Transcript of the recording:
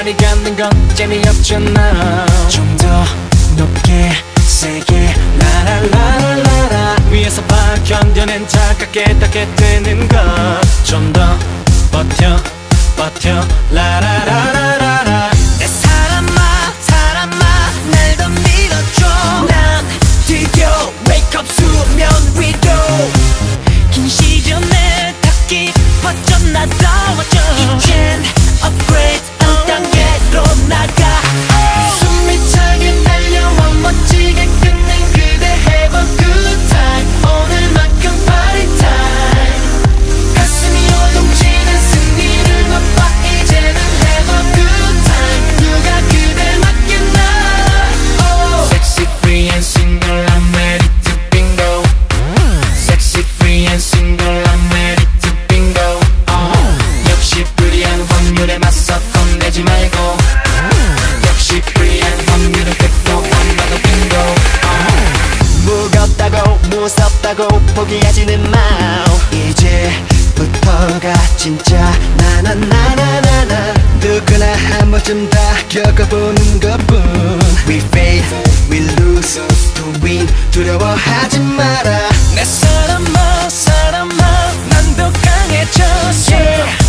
자리 갖는 건 재미없잖아. 좀 더 높게 세게 라라라라라 위에서 봐 견뎌낸 차갑게 닿게 되는 것. 좀 더 버텨 버텨 라라라라라라. 내 사람아 사람아 날 더 믿어줘. 난 드디어 wake up 수면 위로 긴 시련을 다 깊어져 나다워져. 이젠 upgrade 한 단계로 나가. 숨이 차게 달려와 멋지게 끝낸 그대 have a good time. 오늘만큼 party time. 가슴이 요동치는 승리를 맛봐. 이제는 have a good time. 누가 그댈 맡겠나. Sexy free and single I'm ready to bingo. Sexy free and single I'm ready to bingo. 역시 불리한 확률에 맞서 겁내지 말고. 역시 불리한 확률은 100도 안 봐도 bingo. 무겁다고 무섭다고 포기하지는 마. 이제부터가 진짜 나나나나나나. 누구나 한 번쯤 다 겪어보는 것뿐. We fail, we lose, to win. 두려워하지 마라. 내 사람아 사람아 난 더 강해졌어.